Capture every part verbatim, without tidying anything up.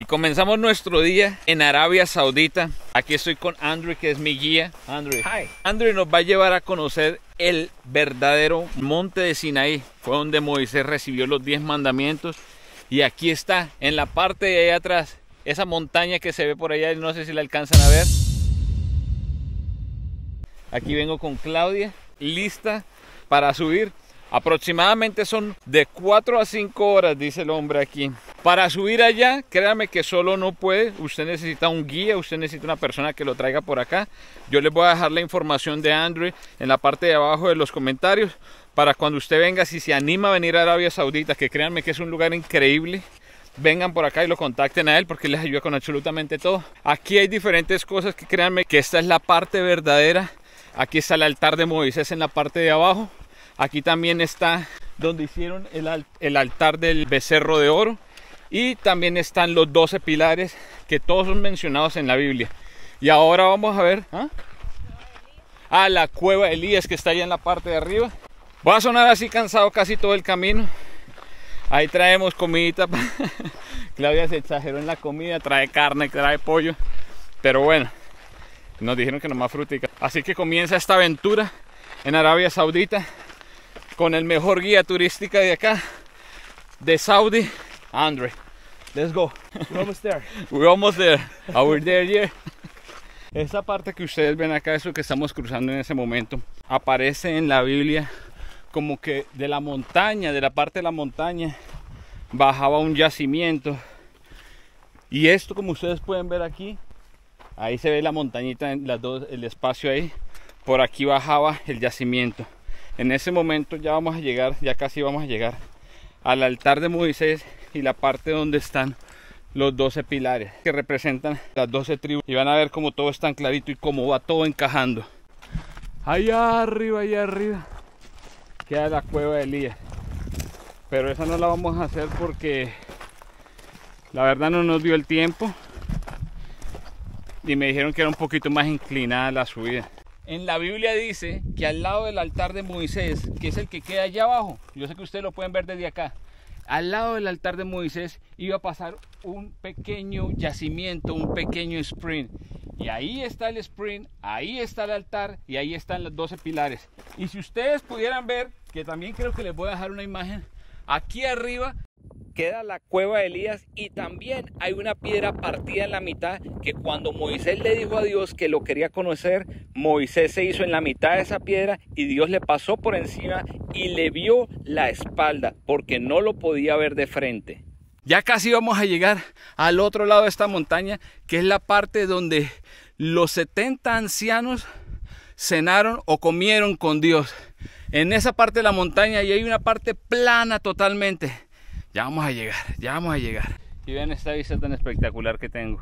Comenzamos nuestro día en Arabia Saudita. Aquí estoy con Andrew, que es mi guía. Andrew, Hi. Andrew nos va a llevar a conocer el verdadero monte de Sinaí. Fue donde Moisés recibió los diez mandamientos. Y aquí está, en la parte de allá atrás, esa montaña que se ve por allá, no sé si la alcanzan a ver. Aquí vengo con Claudia, lista para subir. Aproximadamente son de cuatro a cinco horas, dice el hombre aquí. Para subir allá, créanme que solo no puede. Usted necesita un guía, usted necesita una persona que lo traiga por acá. Yo les voy a dejar la información de Andrew en la parte de abajo de los comentarios. Para cuando usted venga, si se anima a venir a Arabia Saudita, que créanme que es un lugar increíble, vengan por acá y lo contacten a él porque les ayuda con absolutamente todo. Aquí hay diferentes cosas que créanme que esta es la parte verdadera. Aquí está el altar de Moisés en la parte de abajo. Aquí también está donde hicieron el, al el altar del becerro de oro. Y también están los doce pilares que todos son mencionados en la Biblia. Y ahora vamos a ver ¿ah? Ah, la cueva de Elías, que está allá en la parte de arriba. Voy a sonar así cansado casi todo el camino. Ahí traemos comidita. Claudia se exageró en la comida. Trae carne, trae pollo. Pero bueno, nos dijeron que nomás frutica. Así que comienza esta aventura en Arabia Saudita con el mejor guía turística de acá, de Saudi, Andrew. Let's go. We're almost there. We're almost there. Are we there yet? Esa parte que ustedes ven acá, eso que estamos cruzando en ese momento, aparece en la Biblia como que de la montaña, de la parte de la montaña, bajaba un yacimiento. Y esto, como ustedes pueden ver aquí, ahí se ve la montañita, las dos, el espacio ahí. Por aquí bajaba el yacimiento. En ese momento ya vamos a llegar, ya casi vamos a llegar al altar de Moisés y la parte donde están los doce pilares que representan las doce tribus. Y van a ver cómo todo es tan clarito y cómo va todo encajando. Allá arriba, allá arriba queda la cueva de Elías. Pero esa no la vamos a hacer porque la verdad no nos dio el tiempo. Y me dijeron que era un poquito más inclinada la subida. En la Biblia dice que al lado del altar de Moisés, que es el que queda allá abajo, yo sé que ustedes lo pueden ver desde acá, al lado del altar de Moisés iba a pasar un pequeño yacimiento, un pequeño spring. Y ahí está el spring, ahí está el altar y ahí están los doce pilares. Y si ustedes pudieran ver, que también creo que les voy a dejar una imagen, aquí arriba queda la cueva de Elías y también hay una piedra partida en la mitad que cuando Moisés le dijo a Dios que lo quería conocer, Moisés se hizo en la mitad de esa piedra y Dios le pasó por encima y le vio la espalda porque no lo podía ver de frente. Ya casi vamos a llegar al otro lado de esta montaña, que es la parte donde los setenta ancianos cenaron o comieron con Dios. En esa parte de la montaña y hay una parte plana totalmente. Ya vamos a llegar, ya vamos a llegar. Y vean esta vista tan espectacular que tengo.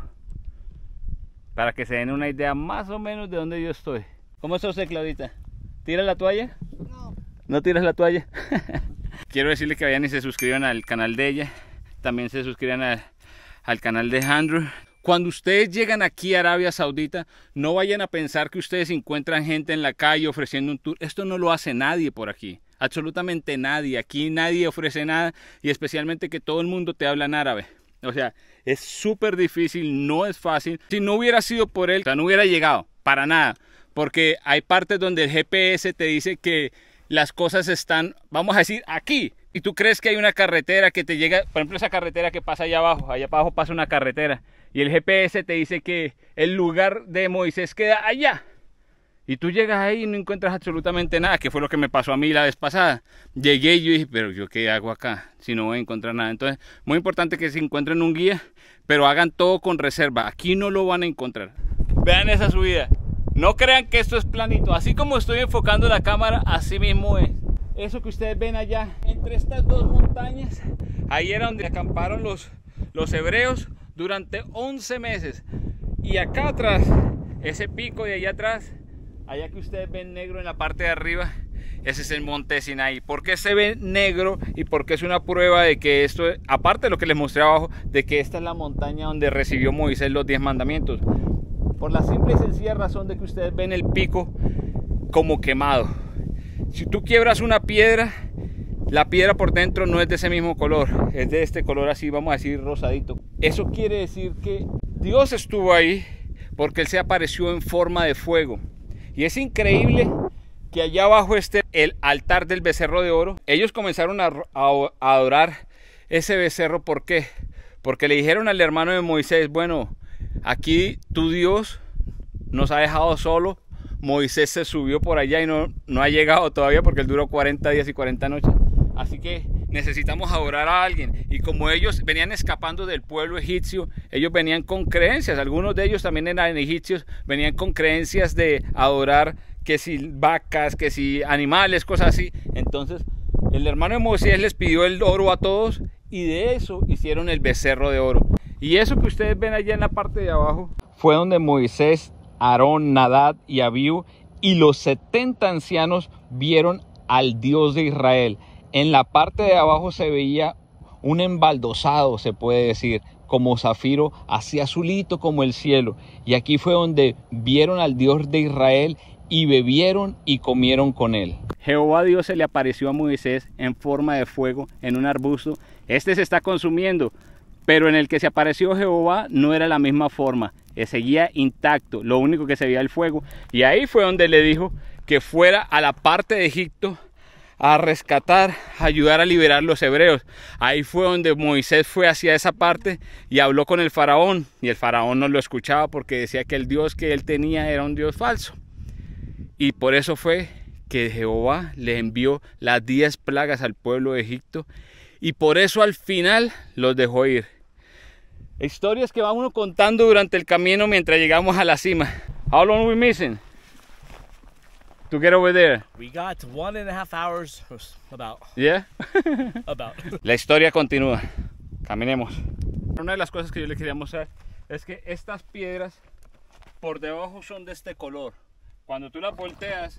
Para que se den una idea más o menos de dónde yo estoy. ¿Cómo está usted, Claudita? ¿Tira la toalla? No. ¿No tiras la toalla? Quiero decirle que vayan y se suscriban al canal de ella. También se suscriban al, al canal de Andrew. Cuando ustedes llegan aquí a Arabia Saudita, no vayan a pensar que ustedes encuentran gente en la calle ofreciendo un tour. Esto no lo hace nadie por aquí. Absolutamente nadie. Aquí nadie ofrece nada y especialmente que todo el mundo te habla en árabe. O sea, es súper difícil, no es fácil. Si no hubiera sido por él, o sea, no hubiera llegado para nada. Porque hay partes donde el G P S te dice que las cosas están, vamos a decir, aquí. Y tú crees que hay una carretera que te llega, por ejemplo, esa carretera que pasa allá abajo. Allá abajo pasa una carretera. Y el G P S te dice que el lugar de Moisés queda allá. Y tú llegas ahí y no encuentras absolutamente nada, que fue lo que me pasó a mí la vez pasada. Llegué y yo dije, pero yo qué hago acá si no voy a encontrar nada. Entonces, muy importante que se encuentren un guía, pero hagan todo con reserva. Aquí no lo van a encontrar. Vean esa subida. No crean que esto es planito. Así como estoy enfocando la cámara, así mismo es. Eso que ustedes ven allá, entre estas dos montañas, ahí era donde acamparon los, los hebreos durante once meses. Y acá atrás, ese pico de allá atrás, allá que ustedes ven negro en la parte de arriba, ese es el monte Sinaí. ¿Por qué se ve negro? Y porque es una prueba de que esto, aparte de lo que les mostré abajo, de que esta es la montaña donde recibió Moisés los diez mandamientos. Por la simple y sencilla razón de que ustedes ven el pico como quemado. Si tú quiebras una piedra, la piedra por dentro no es de ese mismo color, es de este color así, vamos a decir rosadito. Eso quiere decir que Dios estuvo ahí porque Él se apareció en forma de fuego. Y es increíble que allá abajo esté el altar del becerro de oro. Ellos comenzaron a, a, a adorar ese becerro. ¿Por qué? Porque le dijeron al hermano de Moisés, bueno, aquí tu Dios nos ha dejado solo. Moisés se subió por allá y no, no ha llegado todavía porque él duró cuarenta días y cuarenta noches. Así que necesitamos adorar a alguien. Y como ellos venían escapando del pueblo egipcio, ellos venían con creencias. Algunos de ellos también eran egipcios, venían con creencias de adorar que si vacas, que si animales, cosas así. Entonces el hermano de Moisés les pidió el oro a todos y de eso hicieron el becerro de oro. Y eso que ustedes ven allá en la parte de abajo fue donde Moisés, Aarón, Nadab y Abiú y los setenta ancianos vieron al Dios de Israel. En la parte de abajo se veía un embaldosado, se puede decir, como zafiro, así azulito como el cielo. Y aquí fue donde vieron al Dios de Israel y bebieron y comieron con él. Jehová Dios se le apareció a Moisés en forma de fuego en un arbusto. Este se está consumiendo, pero en el que se apareció Jehová no era la misma forma, seguía intacto, lo único que se veía el fuego. Y ahí fue donde le dijo que fuera a la parte de Egipto a rescatar, a ayudar a liberar los hebreos. Ahí fue donde Moisés fue hacia esa parte y habló con el faraón, y el faraón no lo escuchaba porque decía que el Dios que él tenía era un Dios falso. Y por eso fue que Jehová le envió las diez plagas al pueblo de Egipto, y por eso al final los dejó ir. Historias que va uno contando durante el camino mientras llegamos a la cima. How long we missing to get over there? We got one and a half hours, about. Yeah. About. La historia continúa. Caminemos. Una de las cosas que yo le quería mostrar es que estas piedras por debajo son de este color. Cuando tú las volteas,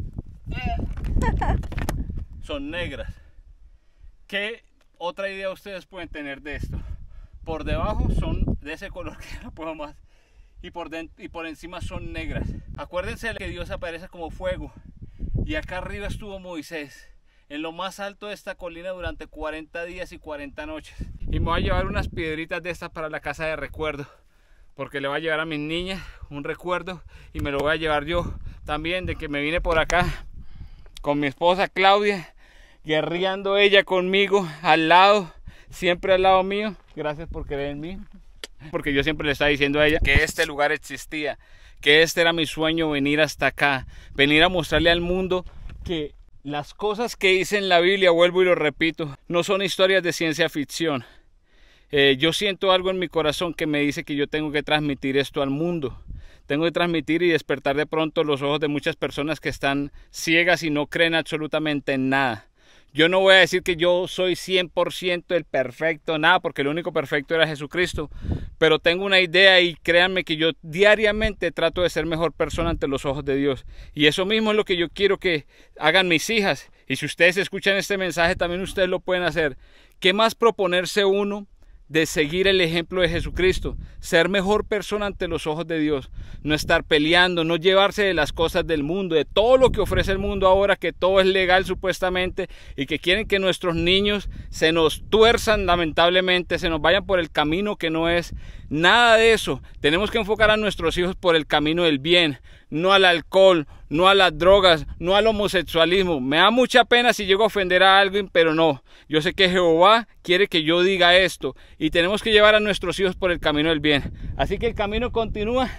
son negras. ¿Qué otra idea ustedes pueden tener de esto? Por debajo son de ese color que no puedo más, y por, dentro, y por encima son negras. Acuérdense que Dios aparece como fuego, y acá arriba estuvo Moisés en lo más alto de esta colina durante cuarenta días y cuarenta noches. Y me voy a llevar unas piedritas de estas para la casa de recuerdo, porque le voy a llevar a mis niñas un recuerdo, y me lo voy a llevar yo también, de que me vine por acá con mi esposa Claudia, guerreando ella conmigo al lado, siempre al lado mío. Gracias por creer en mí, porque yo siempre le estaba diciendo a ella que este lugar existía, que este era mi sueño, venir hasta acá, venir a mostrarle al mundo que las cosas que hice en la Biblia, vuelvo y lo repito, no son historias de ciencia ficción. Eh, yo siento algo en mi corazón que me dice que yo tengo que transmitir esto al mundo. Tengo que transmitir y despertar de pronto los ojos de muchas personas que están ciegas y no creen absolutamente en nada. Yo no voy a decir que yo soy cien por ciento el perfecto, nada, porque el único perfecto era Jesucristo. Pero tengo una idea y créanme que yo diariamente trato de ser mejor persona ante los ojos de Dios. Y eso mismo es lo que yo quiero que hagan mis hijas. Y si ustedes escuchan este mensaje, también ustedes lo pueden hacer. ¿Qué más proponerse uno de seguir el ejemplo de Jesucristo? Ser mejor persona ante los ojos de Dios, no estar peleando, no llevarse de las cosas del mundo, de todo lo que ofrece el mundo ahora, que todo es legal supuestamente, y que quieren que nuestros niños se nos tuerzan lamentablemente, se nos vayan por el camino que no es. Nada de eso. Tenemos que enfocar a nuestros hijos por el camino del bien, no al alcohol, no a las drogas, no al homosexualismo. Me da mucha pena si llego a ofender a alguien, pero no. Yo sé que Jehová quiere que yo diga esto, y tenemos que llevar a nuestros hijos por el camino del bien. Así que el camino continúa.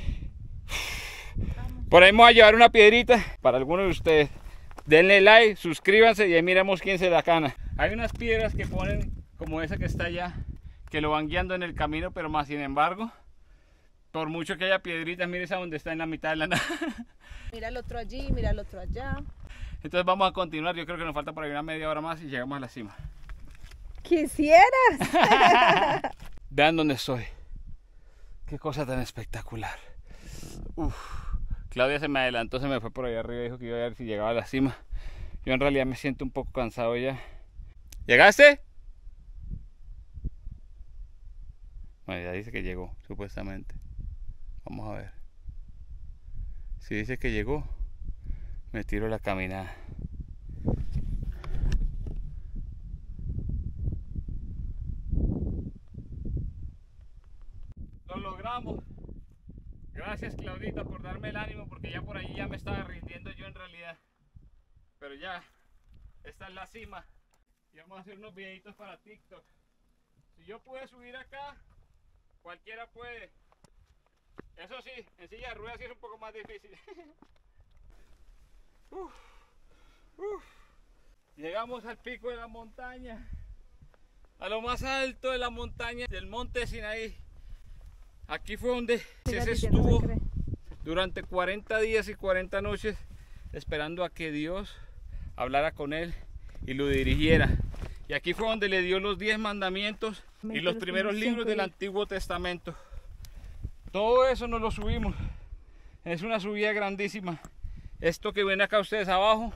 Por ahí me voy a llevar una piedrita para algunos de ustedes. Denle like, suscríbanse y ahí miramos quién se da cana. Hay unas piedras que ponen como esa que está allá, que lo van guiando en el camino, pero más sin embargo, por mucho que haya piedritas, mire esa donde está en la mitad de la nada. Mira el otro allí, mira el otro allá. Entonces vamos a continuar. Yo creo que nos falta por ahí una media hora más y llegamos a la cima. ¡Quisieras! Vean dónde estoy. Qué cosa tan espectacular. Uf. Claudia se me adelantó, se me fue por ahí arriba y dijo que iba a ver si llegaba a la cima. Yo en realidad me siento un poco cansado ya. ¿Llegaste? Bueno, ya dice que llegó, supuestamente. Vamos a ver. Si dice que llegó, me tiro la caminada. logramos. Gracias, Claudita, por darme el ánimo, porque ya por allí ya me estaba rindiendo yo en realidad. Pero ya, esta es la cima. Y vamos a hacer unos videitos para TikTok. Si yo pude subir acá, cualquiera puede. Eso sí, en silla de ruedas sí es un poco más difícil. uf, uf. Llegamos al pico de la montaña, a lo más alto de la montaña del monte Sinaí. Aquí fue donde se estuvo durante cuarenta días y cuarenta noches esperando a que Dios hablara con él y lo dirigiera. Y aquí fue donde le dio los diez mandamientos y los primeros libros del Antiguo Testamento. Todo eso nos lo subimos. Es una subida grandísima. Esto que ven acá ustedes abajo,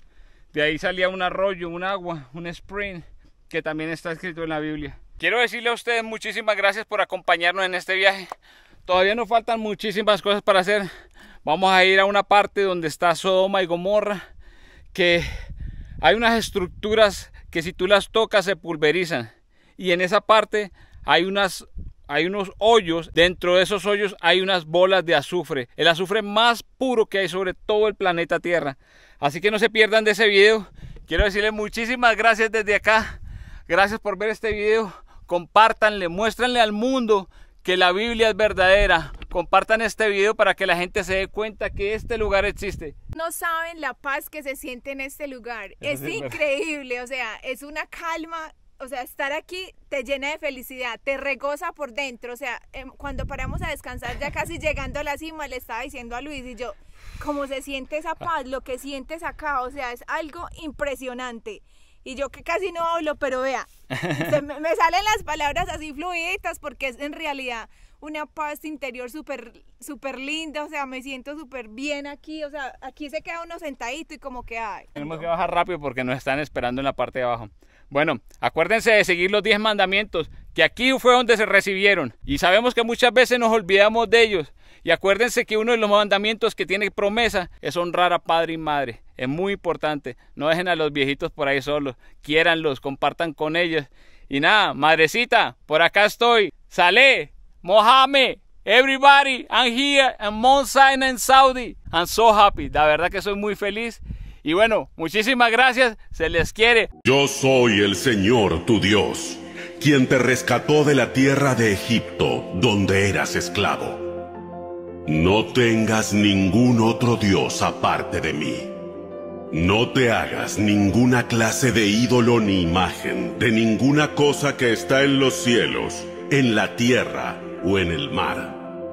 de ahí salía un arroyo, un agua, un spring, que también está escrito en la Biblia. Quiero decirle a ustedes muchísimas gracias por acompañarnos en este viaje. Todavía nos faltan muchísimas cosas para hacer. Vamos a ir a una parte donde está Sodoma y Gomorra, que hay unas estructuras que si tú las tocas se pulverizan. Y en esa parte hay unas... Hay unos hoyos, dentro de esos hoyos hay unas bolas de azufre, el azufre más puro que hay sobre todo el planeta Tierra. Así que no se pierdan de ese video. Quiero decirles muchísimas gracias desde acá. Gracias por ver este video. Compártanle, muéstranle al mundo que la Biblia es verdadera. Compartan este video para que la gente se dé cuenta que este lugar existe. No saben la paz que se siente en este lugar. Eso Es sí, increíble, o sea, es una calma. O sea, estar aquí te llena de felicidad, te regoza por dentro. O sea, eh, cuando paramos a descansar, ya casi llegando a la cima, le estaba diciendo a Luis y yo, cómo se siente esa paz, lo que sientes acá, o sea, es algo impresionante. Y yo que casi no hablo, pero vea, se me, me salen las palabras así fluiditas porque es en realidad una paz interior súper súper linda. O sea, me siento súper bien aquí. O sea, aquí se queda uno sentadito y como que ay. Tenemos que bajar rápido porque nos están esperando en la parte de abajo. Bueno, acuérdense de seguir los diez mandamientos, que aquí fue donde se recibieron. Y sabemos que muchas veces nos olvidamos de ellos. Y acuérdense que uno de los mandamientos que tiene promesa es honrar a padre y madre. Es muy importante. No dejen a los viejitos por ahí solos. Quiéranlos, compartan con ellos. Y nada, madrecita, por acá estoy. Saleh, Mohamed, everybody, I'm here in Mount Sinai, Saudi. I'm so happy. La verdad que soy muy feliz. Y bueno, muchísimas gracias, se les quiere. Yo soy el Señor tu Dios, quien te rescató de la tierra de Egipto, donde eras esclavo. No tengas ningún otro Dios aparte de mí. No te hagas ninguna clase de ídolo ni imagen de ninguna cosa que está en los cielos, en la tierra o en el mar.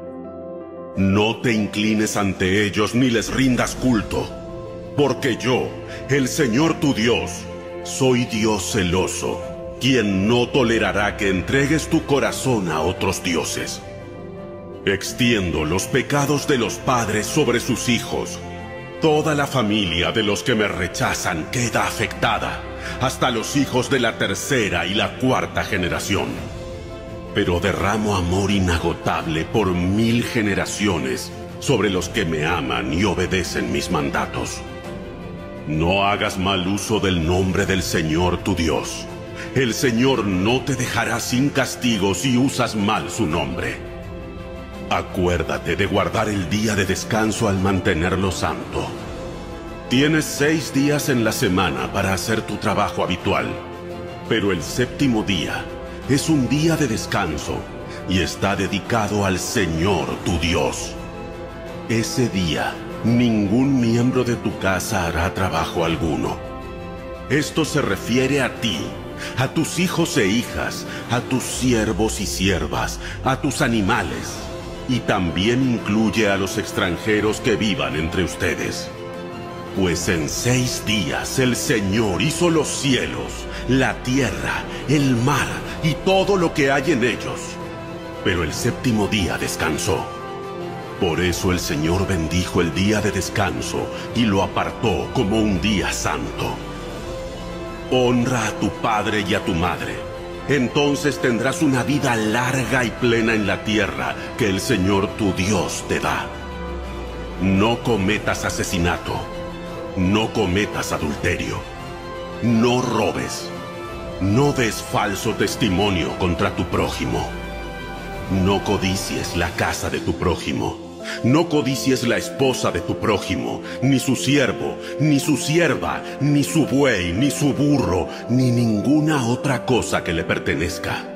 No te inclines ante ellos ni les rindas culto. Porque yo, el Señor tu Dios, soy Dios celoso, quien no tolerará que entregues tu corazón a otros dioses. Extiendo los pecados de los padres sobre sus hijos. Toda la familia de los que me rechazan queda afectada, hasta los hijos de la tercera y la cuarta generación. Pero derramo amor inagotable por mil generaciones sobre los que me aman y obedecen mis mandatos. No hagas mal uso del nombre del Señor tu Dios. El Señor no te dejará sin castigo si usas mal su nombre. Acuérdate de guardar el día de descanso al mantenerlo santo. Tienes seis días en la semana para hacer tu trabajo habitual, pero el séptimo día es un día de descanso y está dedicado al Señor tu Dios. Ese día ningún miembro de tu casa hará trabajo alguno. Esto se refiere a ti, a tus hijos e hijas, a tus siervos y siervas, a tus animales, y también incluye a los extranjeros que vivan entre ustedes. Pues en seis días el Señor hizo los cielos, la tierra, el mar y todo lo que hay en ellos. Pero el séptimo día descansó. Por eso el Señor bendijo el día de descanso y lo apartó como un día santo. Honra a tu padre y a tu madre. Entonces tendrás una vida larga y plena en la tierra que el Señor tu Dios te da. No cometas asesinato. No cometas adulterio. No robes. No des falso testimonio contra tu prójimo. No codicies la casa de tu prójimo. No codicies la esposa de tu prójimo, ni su siervo, ni su sierva, ni su buey, ni su burro, ni ninguna otra cosa que le pertenezca.